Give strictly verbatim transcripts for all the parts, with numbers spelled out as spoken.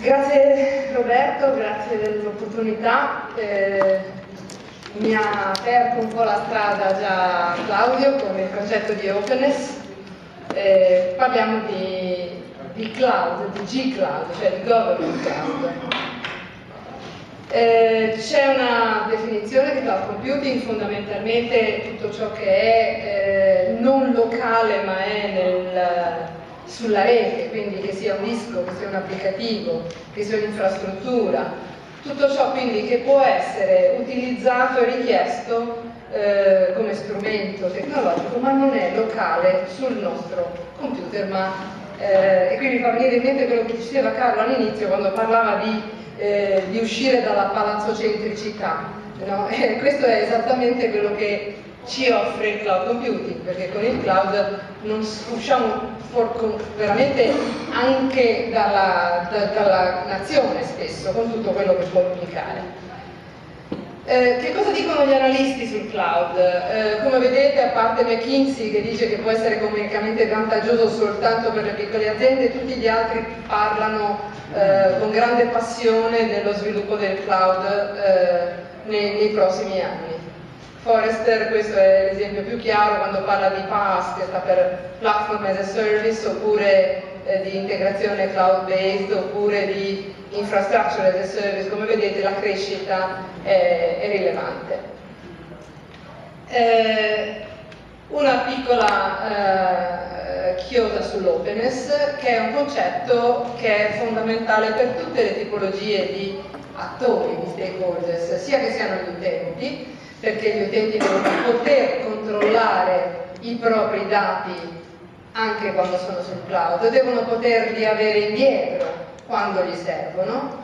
Grazie Roberto, grazie dell'opportunità. Eh, mi ha aperto un po' la strada già Claudio con il concetto di openness. Eh, parliamo di, di cloud, di G-Cloud, cioè di Government Cloud. Eh, c'è una definizione di cloud computing, fondamentalmente tutto ciò che è eh, non locale ma è nel, sulla rete, quindi che sia un disco, che sia un applicativo, che sia un'infrastruttura, tutto ciò quindi che può essere utilizzato e richiesto eh, come strumento tecnologico ma non è locale sul nostro computer. Ma, eh, e qui mi fa venire in mente quello che diceva Carlo all'inizio quando parlava di Eh, di uscire dalla palazzocentricità, no? E questo è esattamente quello che ci offre il cloud computing, perché con il cloud non usciamo for, veramente anche dalla, da, dalla nazione spesso, con tutto quello che può implicare. Eh, che cosa dicono gli analisti sul cloud? Eh, come vedete, a parte McKinsey che dice che può essere economicamente vantaggioso soltanto per le piccole aziende, tutti gli altri parlano eh, con grande passione dello sviluppo del cloud eh, nei, nei prossimi anni. Forrester, questo è l'esempio più chiaro quando parla di PaaS, che sta per Platform as a Service, oppure eh, di integrazione cloud-based, oppure di Infrastructure as a Service. Come vedete la crescita è, è rilevante. Eh, una piccola eh, chiosa sull'openness, che è un concetto che è fondamentale per tutte le tipologie di attori, di stakeholders, sia che siano gli utenti, perché gli utenti devono poter controllare i propri dati anche quando sono sul cloud, devono poterli avere indietro quando gli servono.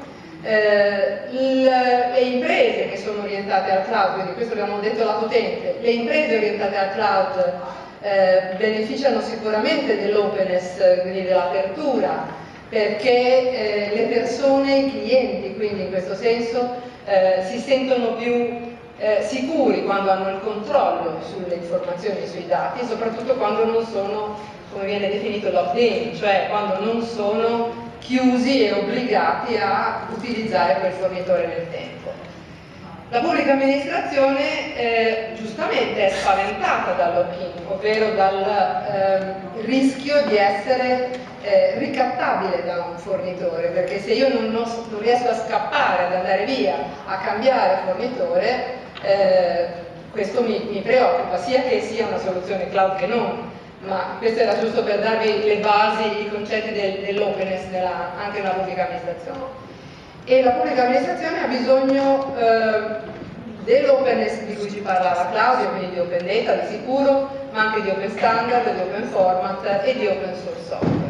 Eh, le imprese che sono orientate al cloud, quindi questo abbiamo detto lato utente, le imprese orientate al cloud eh, beneficiano sicuramente dell'openness, quindi dell'apertura, perché eh, le persone, i clienti, quindi in questo senso, eh, si sentono più Eh, sicuri quando hanno il controllo sulle informazioni e sui dati, soprattutto quando non sono, come viene definito, locked in, cioè quando non sono chiusi e obbligati a utilizzare quel fornitore nel tempo. La pubblica amministrazione eh, giustamente è spaventata dal lock-in, ovvero dal eh, rischio di essere eh, ricattabile da un fornitore, perché se io non, non, non riesco a scappare, ad andare via, a cambiare fornitore, Eh, questo mi, mi preoccupa, sia che sia una soluzione cloud che non, ma questo era giusto per darvi le basi, i concetti del, dell'openness anche nella pubblica amministrazione. E la pubblica amministrazione ha bisogno eh, dell'openness di cui ci parlava Claudio, quindi di open data di sicuro, ma anche di open standard, di open format e di open source software.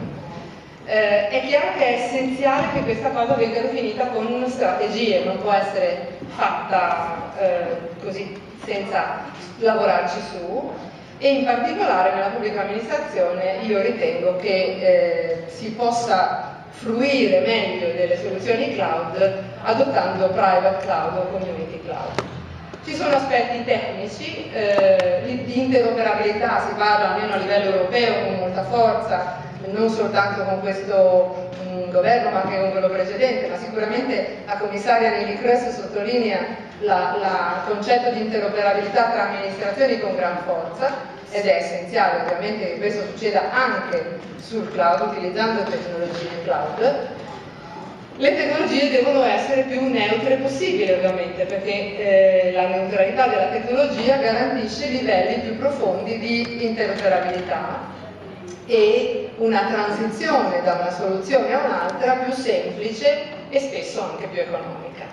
Eh, è chiaro che è essenziale che questa cosa venga definita con strategie, non può essere fatta eh, così senza lavorarci su, e in particolare nella pubblica amministrazione io ritengo che eh, si possa fruire meglio delle soluzioni cloud adottando private cloud o community cloud. Ci sono aspetti tecnici, eh, di interoperabilità si parla almeno a livello europeo con molta forza, non soltanto con questo mh, governo ma anche con quello precedente, ma sicuramente la commissaria Neelie Kroes sottolinea il concetto di interoperabilità tra amministrazioni con gran forza, ed è essenziale ovviamente che questo succeda anche sul cloud utilizzando tecnologie cloud. Le tecnologie devono essere più neutre possibile ovviamente, perché eh, la neutralità della tecnologia garantisce livelli più profondi di interoperabilità e una transizione da una soluzione a un'altra più semplice e spesso anche più economica.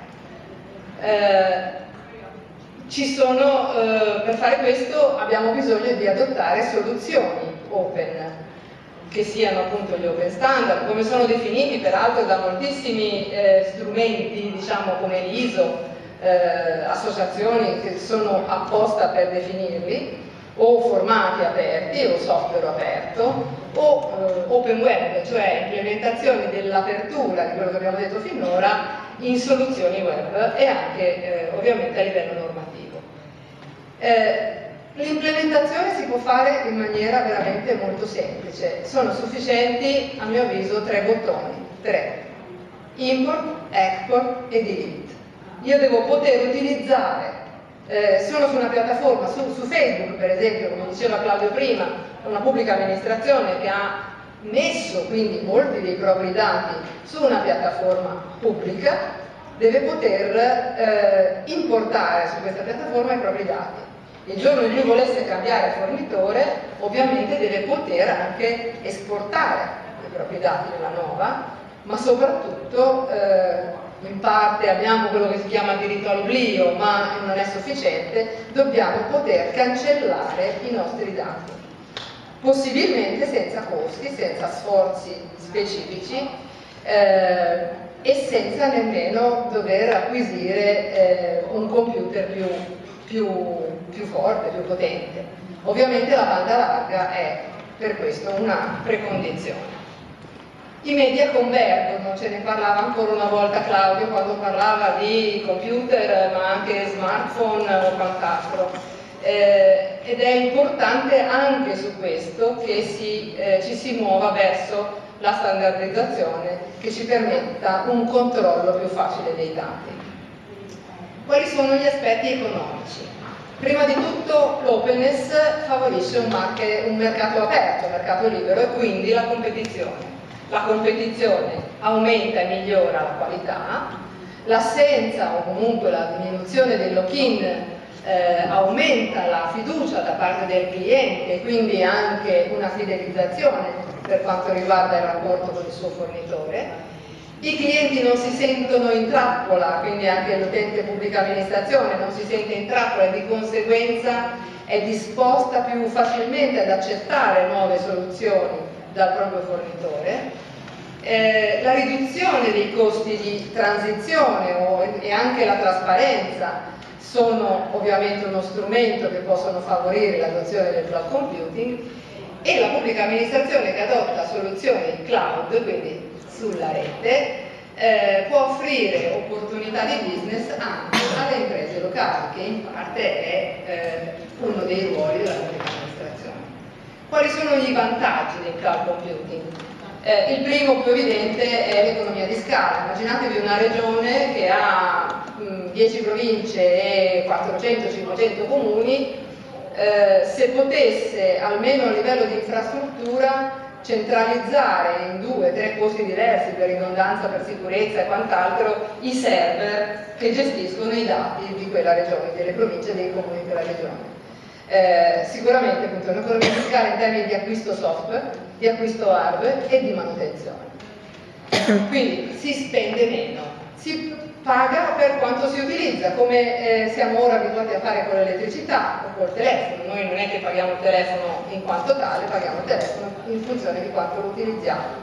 Eh, ci sono, eh, per fare questo abbiamo bisogno di adottare soluzioni open, che siano appunto gli open standard, come sono definiti peraltro da moltissimi eh, strumenti, diciamo come l'I S O, eh, associazioni che sono apposta per definirli, o formati aperti o software aperto, o eh, open web, cioè implementazioni dell'apertura di quello che abbiamo detto finora in soluzioni web e anche eh, ovviamente a livello normativo. Eh, L'implementazione si può fare in maniera veramente molto semplice, sono sufficienti a mio avviso tre bottoni, tre. import, export e delete. Io devo poter utilizzare, eh, sono su una piattaforma, su, su Facebook per esempio, come diceva Claudio prima, una pubblica amministrazione che ha messo quindi molti dei propri dati su una piattaforma pubblica, deve poter eh, importare su questa piattaforma i propri dati. Il giorno in cui volesse cambiare fornitore, ovviamente deve poter anche esportare i propri dati nella nuova, ma soprattutto eh, in parte abbiamo quello che si chiama diritto all'oblio, ma non è sufficiente, dobbiamo poter cancellare i nostri dati, possibilmente senza costi, senza sforzi specifici eh, e senza nemmeno dover acquisire eh, un computer più, più, più forte, più potente. Ovviamente la banda larga è per questo una precondizione. I media convergono, ce ne parlava ancora una volta Claudio quando parlava di computer ma anche smartphone o quant'altro, eh, ed è importante anche su questo che si, eh, ci si muova verso la standardizzazione che ci permetta un controllo più facile dei dati. Quali sono gli aspetti economici? Prima di tutto l'openness favorisce un, un mercato aperto, un mercato libero e quindi la competizione. La competizione aumenta e migliora la qualità, l'assenza o comunque la diminuzione del lock-in eh, aumenta la fiducia da parte del cliente e quindi anche una fidelizzazione per quanto riguarda il rapporto con il suo fornitore. I clienti non si sentono in trappola, quindi anche l'utente pubblica amministrazione non si sente in trappola e di conseguenza è disposta più facilmente ad accettare nuove soluzioni dal proprio fornitore. Eh, la riduzione dei costi di transizione o, e anche la trasparenza sono ovviamente uno strumento che possono favorire l'adozione del cloud computing, e la pubblica amministrazione che adotta soluzioni cloud, quindi sulla rete, eh, può offrire opportunità di business anche alle imprese locali, che in parte è eh, uno dei ruoli della pubblica amministrazione. Quali sono gli vantaggi del cloud computing? Eh, il primo più evidente è l'economia di scala. Immaginatevi una regione che ha mh, dieci province e quattrocento cinquecento comuni, eh, se potesse almeno a livello di infrastruttura centralizzare in due, tre posti diversi per ridondanza, per sicurezza e quant'altro i server che gestiscono i dati di quella regione, delle province e dei comuni di quella regione. Eh, sicuramente appunto un'economia fiscale in termini di acquisto software, di acquisto hardware e di manutenzione. Quindi si spende meno, si paga per quanto si utilizza, come eh, siamo ora abituati a fare con l'elettricità o col telefono. Noi non è che paghiamo il telefono in quanto tale, paghiamo il telefono in funzione di quanto lo utilizziamo.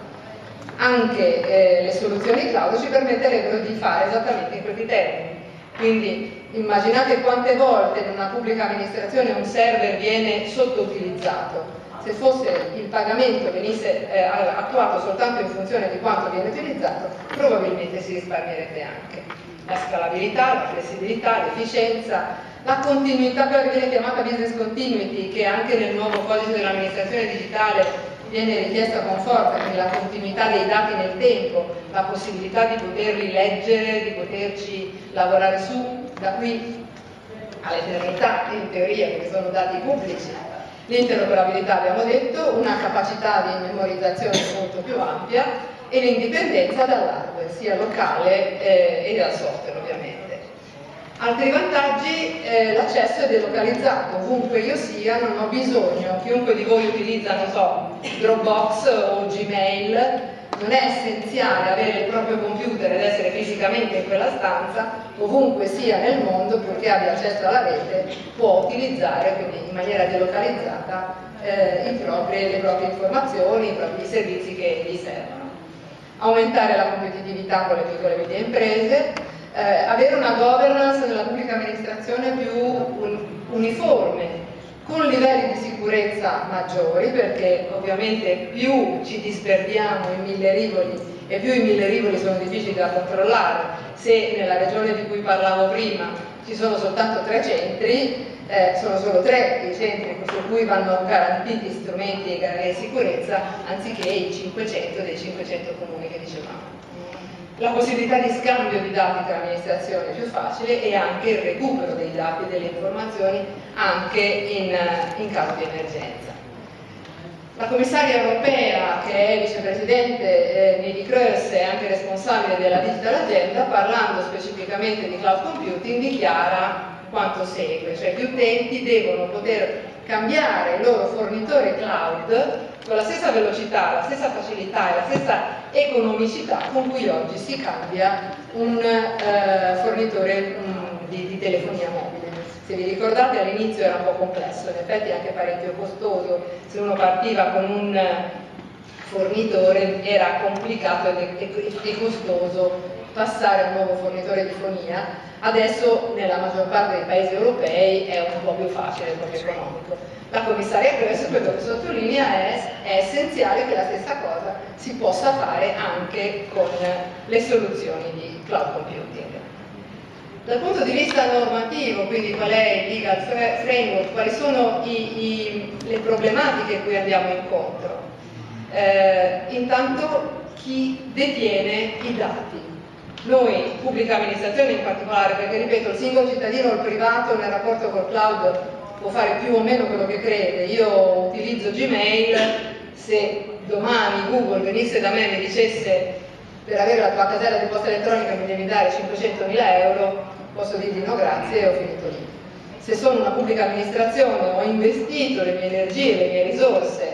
Anche eh, le soluzioni cloud ci permetterebbero di fare esattamente in questi termini. Quindi immaginate quante volte in una pubblica amministrazione un server viene sottoutilizzato. Se fosse il pagamento venisse eh, attuato soltanto in funzione di quanto viene utilizzato, probabilmente si risparmierebbe anche. La scalabilità, la flessibilità, l'efficienza, la continuità, quella che viene chiamata business continuity, che anche nel nuovo codice dell'amministrazione digitale viene richiesta con forza, quindi la continuità dei dati nel tempo, la possibilità di poterli leggere, di poterci lavorare su da qui all'eternità, in teoria, perché sono dati pubblici. L'interoperabilità, abbiamo detto, una capacità di memorizzazione molto più ampia e l'indipendenza dall'hardware, sia locale eh, e dal software ovviamente. Altri vantaggi, eh, l'accesso è delocalizzato, ovunque io sia, non ho bisogno, chiunque di voi utilizza, non so, Dropbox o Gmail, non è essenziale avere il proprio computer ed essere fisicamente in quella stanza, ovunque sia nel mondo, purché abbia accesso alla rete, può utilizzare, quindi in maniera delocalizzata, eh, i propri, le proprie informazioni, i propri servizi che gli servono. Aumentare la competitività con le piccole e medie imprese, eh, avere una governance nella pubblica amministrazione più un, uniforme, con livelli di sicurezza maggiori, perché ovviamente più ci disperdiamo in mille rivoli e più i mille rivoli sono difficili da controllare. Se nella regione di cui parlavo prima ci sono soltanto tre centri, eh, sono solo tre i centri su cui vanno garantiti strumenti e sicurezza, anziché i cinquecento dei cinquecento comuni che dicevamo. la possibilità di scambio di dati tra amministrazioni più facile e anche il recupero dei dati e delle informazioni anche in, in caso di emergenza. La commissaria europea, che è vicepresidente eh, Neelie Kroes, è anche responsabile della Digital Agenda, parlando specificamente di cloud computing, dichiara quanto segue, cioè gli utenti devono poter cambiare il loro fornitore cloud con la stessa velocità, la stessa facilità e la stessa economicità con cui oggi si cambia un eh, fornitore um, di, di telefonia mobile. Se vi ricordate, all'inizio era un po' complesso, in effetti anche parecchio costoso, se uno partiva con un fornitore era complicato e costoso passare a un nuovo fornitore di fonia. Adesso nella maggior parte dei paesi europei è un po' più facile, un po' più economico. La commissaria Kroes quello che sottolinea è, è essenziale che la stessa cosa si possa fare anche con le soluzioni di cloud computing. Dal punto di vista normativo, quindi qual è il legal framework, quali sono i, i, le problematiche a cui andiamo incontro? Eh, intanto chi detiene i dati. Noi, pubblica amministrazione in particolare, perché ripeto, il singolo cittadino o il privato nel rapporto col cloud può fare più o meno quello che crede. Io utilizzo Gmail, se domani Google venisse da me e mi dicesse per avere la tua casella di posta elettronica mi devi dare cinquecentomila euro, posso dirgli no grazie e ho finito lì. Se sono una pubblica amministrazione, ho investito le mie energie, le mie risorse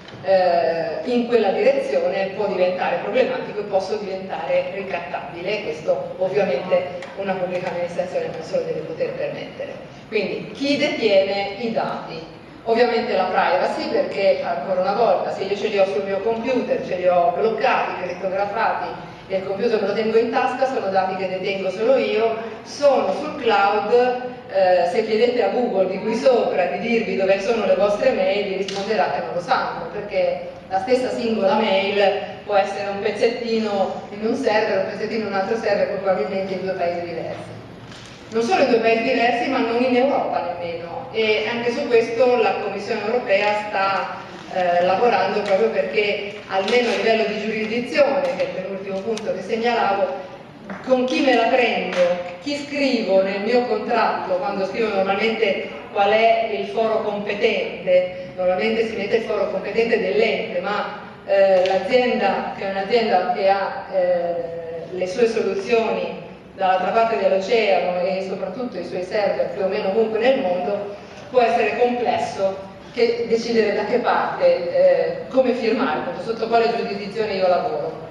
eh, in quella direzione, può diventare problematico e posso diventare ricattabile. Questo ovviamente una pubblica amministrazione non se lo deve poter permettere. Quindi chi detiene i dati? Ovviamente la privacy, perché ancora una volta se io ce li ho sul mio computer, ce li ho bloccati, crittografati e il computer me lo tengo in tasca, sono dati che detengo solo io, sono sul cloud, eh, se chiedete a Google di qui sopra di dirvi dove sono le vostre mail vi risponderà che non lo sanno, perché la stessa singola mail può essere un pezzettino in un server, un pezzettino in un altro server, probabilmente in due paesi diversi. Non solo in due paesi diversi, ma non in Europa nemmeno, e anche su questo la Commissione europea sta eh, lavorando proprio perché, almeno a livello di giurisdizione, che è l'ultimo punto che segnalavo, con chi me la prendo, chi scrivo nel mio contratto, quando scrivo normalmente qual è il foro competente, normalmente si mette il foro competente dell'ente, ma eh, l'azienda, che è un'azienda che ha eh, le sue soluzioni dall'altra parte dell'oceano e soprattutto i suoi server più o meno ovunque nel mondo, può essere complesso che decidere da che parte, eh, come firmare, sotto quale giurisdizione io lavoro.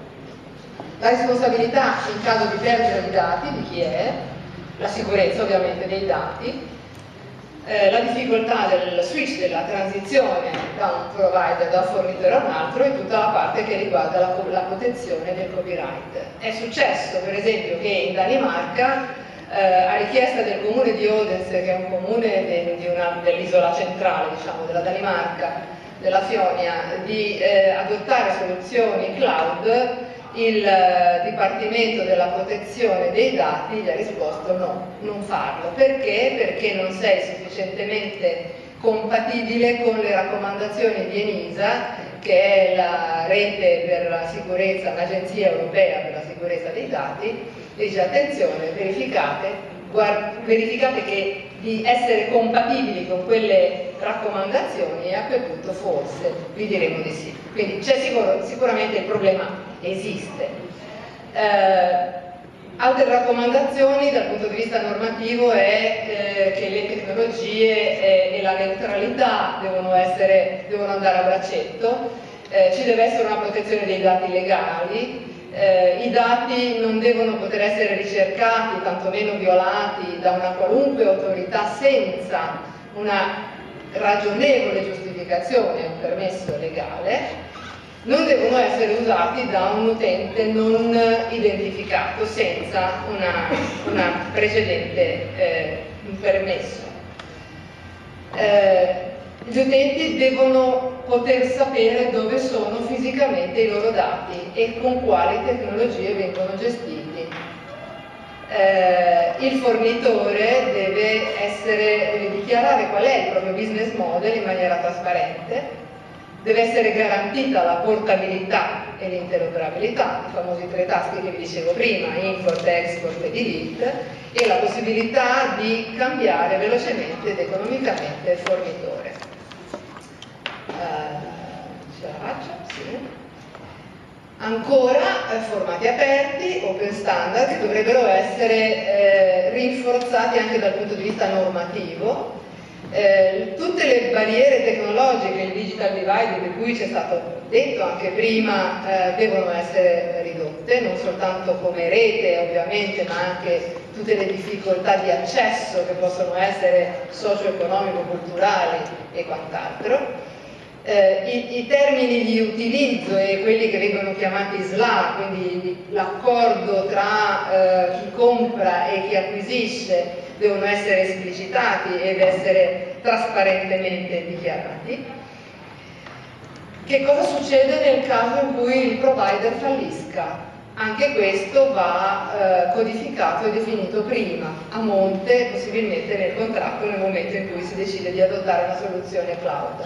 La responsabilità in caso di perdita di dati di chi è, la sicurezza ovviamente dei dati, eh, la difficoltà del switch, della transizione da un provider, da un fornitore a un altro, e tutta la parte che riguarda la, la protezione del copyright. È successo per esempio che in Danimarca, eh, a richiesta del comune di Odense, che è un comune de, de dell'isola centrale, diciamo, della Danimarca, della Fionia, di eh, adottare soluzioni cloud, il eh, Dipartimento della Protezione dei Dati gli ha risposto no, non farlo. Perché? Perché non sei sufficientemente compatibile con le raccomandazioni di ENISA, che è la rete per la sicurezza, l'agenzia europea per la sicurezza dei dati, e dice attenzione, verificate, guard, verificate che di essere compatibili con quelle raccomandazioni e a quel punto forse vi diremo di sì. Quindi c'è sicur sicuramente il problema esiste. Eh, altre raccomandazioni dal punto di vista normativo è eh, che le tecnologie eh, e la neutralità devono, essere, devono andare a braccetto, eh, ci deve essere una protezione dei dati legali, eh, i dati non devono poter essere ricercati, tantomeno violati da una qualunque autorità senza una ragionevole giustificazione, un permesso legale, non devono essere usati da un utente non identificato senza una, una precedente eh, permesso. Eh, gli utenti devono poter sapere dove sono fisicamente i loro dati e con quali tecnologie vengono gestiti. Eh, il fornitore deve, essere, deve dichiarare qual è il proprio business model in maniera trasparente, deve essere garantita la portabilità e l'interoperabilità, i famosi tre taschi che vi dicevo prima, import, export e delete, e la possibilità di cambiare velocemente ed economicamente il fornitore. Uh, ce la faccio? Sì. Ancora eh, formati aperti, open standard, che dovrebbero essere eh, rinforzati anche dal punto di vista normativo. Eh, tutte le barriere tecnologiche, il digital divide di cui c'è stato detto anche prima, eh, devono essere ridotte, non soltanto come rete ovviamente, ma anche tutte le difficoltà di accesso che possono essere socio-economico-culturali e quant'altro. Eh, i, i termini di utilizzo e quelli che vengono chiamati S L A, quindi l'accordo tra eh, chi compra e chi acquisisce, devono essere esplicitati ed essere trasparentemente dichiarati. Che cosa succede nel caso in cui il provider fallisca? Anche questo va eh, codificato e definito prima, a monte, possibilmente nel contratto, nel momento in cui si decide di adottare una soluzione cloud.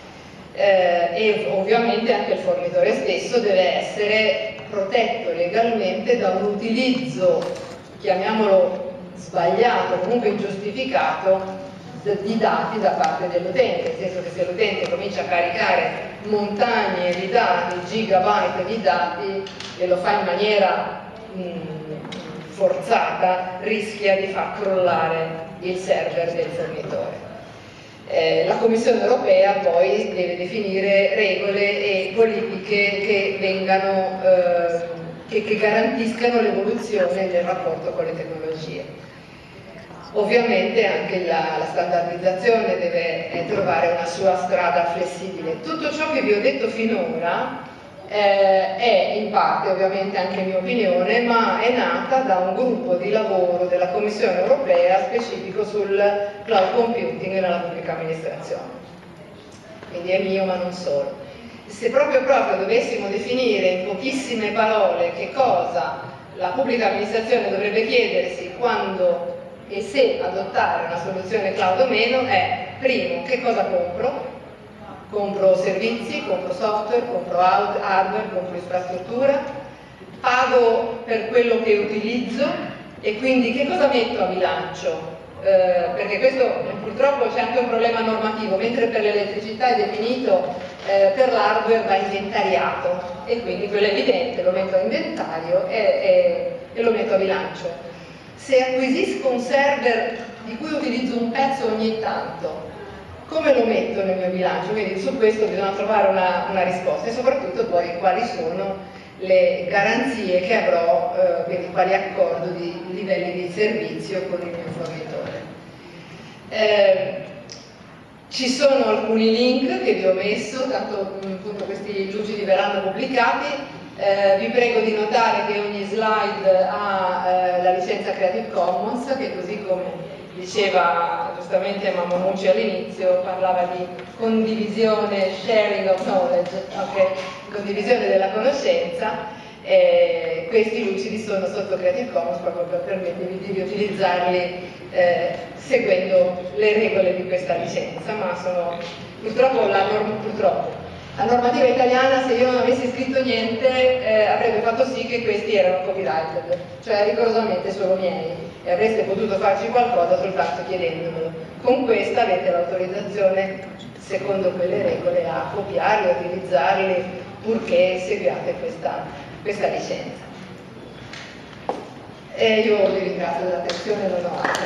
Eh, e ovviamente anche il fornitore stesso deve essere protetto legalmente da un utilizzo, chiamiamolo sbagliato, comunque ingiustificato, di dati da parte dell'utente, nel senso che se l'utente comincia a caricare montagne di dati, gigabyte di dati, e lo fa in maniera mh, forzata, rischia di far crollare il server del fornitore. Eh, la Commissione europea poi deve definire regole e politiche che, vengano, eh, che, che garantiscano l'evoluzione del rapporto con le tecnologie. Ovviamente anche la, la standardizzazione deve eh, trovare una sua strada flessibile. Tutto ciò che vi ho detto finora eh, è in parte ovviamente anche mia opinione, ma è nata da un gruppo di lavoro della Commissione europea specifico sul cloud computing nella pubblica amministrazione. Quindi è mio ma non solo. Se proprio proprio dovessimo definire in pochissime parole che cosa la pubblica amministrazione dovrebbe chiedersi quando e se adottare una soluzione cloud o meno, è primo, che cosa compro? Compro servizi, compro software, compro hardware, compro infrastruttura, pago per quello che utilizzo e quindi che cosa metto a bilancio? Eh, perché questo purtroppo c'è anche un problema normativo, mentre per l'elettricità è definito, eh, per l'hardware va inventariato e quindi quello è evidente, lo metto a inventario e, e, e lo metto a bilancio. Se acquisisco un server di cui utilizzo un pezzo ogni tanto, come lo metto nel mio bilancio? Quindi su questo bisogna trovare una, una risposta e soprattutto poi quali sono le garanzie che avrò, eh, quindi quali accordo di livelli di servizio con il mio fornitore. Eh, ci sono alcuni link che vi ho messo, tanto appunto questi lucidi verranno pubblicati. Eh, vi prego di notare che ogni slide ha eh, la licenza Creative Commons, che così come diceva giustamente Mamomucci all'inizio, parlava di condivisione, sharing of knowledge, okay? Condivisione della conoscenza. Eh, questi lucidi sono sotto Creative Commons proprio per permettervi di riutilizzarli eh, seguendo le regole di questa licenza, ma sono purtroppo la norma, purtroppo la normativa italiana, se io non avessi scritto niente, eh, avrebbe fatto sì che questi erano copyrighted, cioè rigorosamente solo miei, e avreste potuto farci qualcosa soltanto chiedendomelo. Con questa avete l'autorizzazione, secondo quelle regole, a copiarli, a utilizzarli, purché seguiate questa, questa licenza. E io vi ringrazio dell'attenzione, non ho altro.